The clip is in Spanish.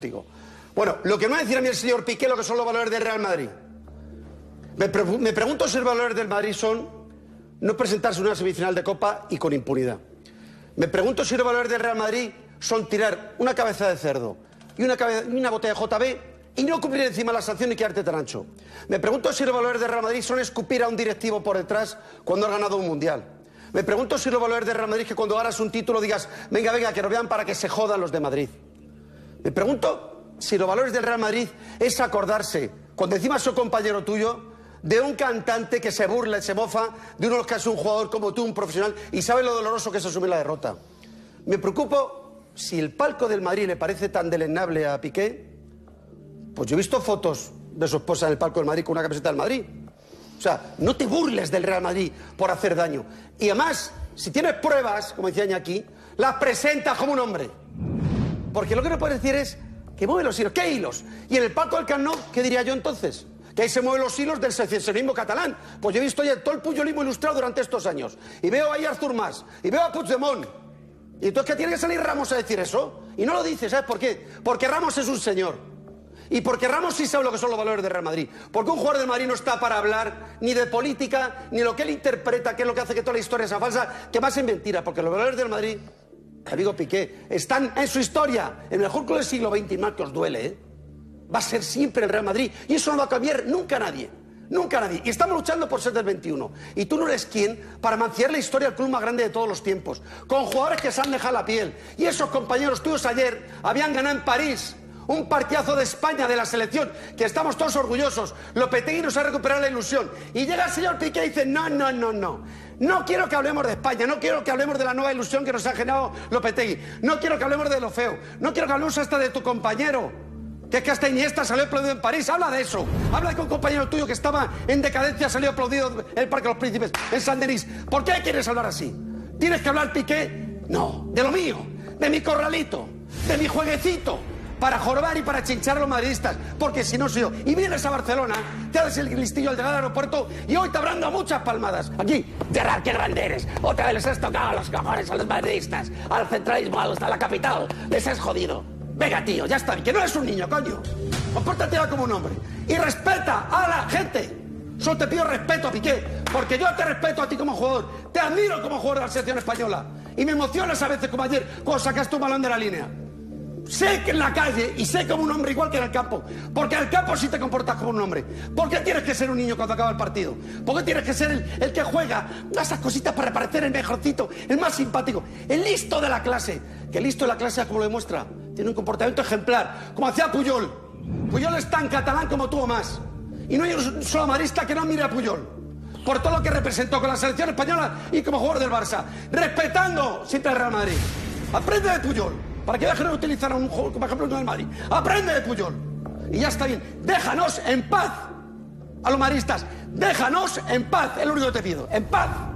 Bueno, lo que no va a decir a mí el señor Piqué lo que son los valores del Real Madrid. Me pregunto si los valores del Madrid son no presentarse en una semifinal de Copa y con impunidad. Me pregunto si los valores del Real Madrid son tirar una cabeza de cerdo y una botella de JB y no cumplir encima la sanción y quedarte tan ancho. Me pregunto si los valores del Real Madrid son escupir a un directivo por detrás cuando has ganado un mundial. Me pregunto si los valores del Real Madrid es que cuando ganas un título digas venga, venga, que nos vean para que se jodan los de Madrid. Me pregunto si los valores del Real Madrid es acordarse, cuando encima es un compañero tuyo, de un cantante que se burla y se mofa de uno de los que es un jugador como tú, un profesional, y sabe lo doloroso que es asumir la derrota. Me preocupo si el palco del Madrid le parece tan deleznable a Piqué. Pues yo he visto fotos de su esposa en el palco del Madrid con una camiseta del Madrid. O sea, no te burles del Real Madrid por hacer daño. Y además, si tienes pruebas, como decía Iñaki, las presentas como un hombre. Porque lo que no puedes decir es que mueve los hilos. ¿Qué hilos? Y en el palco del Camp Nou, ¿qué diría yo entonces? Que ahí se mueven los hilos del secesionismo catalán. Pues yo he visto ya todo el puyolismo ilustrado durante estos años. Y veo ahí a Artur Mas, y veo a Puigdemont. Y entonces, ¿qué tiene que salir Ramos a decir eso? Y no lo dice, ¿sabes por qué? Porque Ramos es un señor. Y porque Ramos sí sabe lo que son los valores del Real Madrid. Porque un jugador del Madrid no está para hablar ni de política, ni lo que él interpreta, que es lo que hace que toda la historia sea falsa, que más es mentira. Porque los valores del Madrid, amigo Piqué, están en su historia, en el mejor club del siglo XX, y más que os duele, ¿eh? Va a ser siempre el Real Madrid. Y eso no va a cambiar nunca nadie. Nunca nadie. Y estamos luchando por ser del 21. Y tú no eres quien para manciar la historia del club más grande de todos los tiempos. Con jugadores que se han dejado la piel. Y esos compañeros tuyos ayer habían ganado en París un partidazo de España, de la selección, que estamos todos orgullosos. Lopetegui nos ha recuperado la ilusión. Y llega el señor Piqué y dice, no. No quiero que hablemos de España, no quiero que hablemos de la nueva ilusión que nos ha generado Lopetegui. No quiero que hablemos de lo feo. No quiero que hablemos hasta de tu compañero. Que es que hasta Iniesta salió aplaudido en París. Habla de eso. Habla de que un compañero tuyo que estaba en decadencia salió aplaudido en el Parque de los Príncipes, en Saint-Denis. ¿Por qué quieres hablar así? ¿Tienes que hablar, Piqué? No, de lo mío, de mi corralito, de mi jueguecito, para jorobar y para chinchar a los madridistas. Porque si no soy yo. Y vienes a Barcelona, te haces el listillo al llegar al aeropuerto y hoy te habrán dado muchas palmadas. Aquí, Gerard, qué grande eres. Otra vez les has tocado los cojones a los madridistas, al centralismo, a la capital. Les has jodido. Venga, tío, ya está bien, que no eres un niño, coño. Compórtate ya como un hombre. Y respeta a la gente. Solo te pido respeto, Piqué, porque yo te respeto a ti como jugador. Te admiro como jugador de la selección española. Y me emocionas a veces, como ayer, cuando sacaste un balón de la línea. Sé que en la calle, y sé como un hombre igual que en el campo. Porque en el campo sí te comportas como un hombre. ¿Por qué tienes que ser un niño cuando acaba el partido? ¿Por qué tienes que ser el que juega esas cositas para parecer el mejorcito, el más simpático, el listo de la clase? Que el listo de la clase, como lo demuestra, tiene un comportamiento ejemplar, como hacía Puyol. Puyol es tan catalán como tú o más. Y no hay un solo madridista que no mire a Puyol. Por todo lo que representó con la selección española y como jugador del Barça. Respetando siempre al Real Madrid. Aprende de Puyol. Para que dejen de utilizar a un jugador como ejemplo del Madrid. Aprende de Puyol. Y ya está bien. Déjanos en paz a los madridistas. Déjanos en paz. Es lo único que te pido. En paz.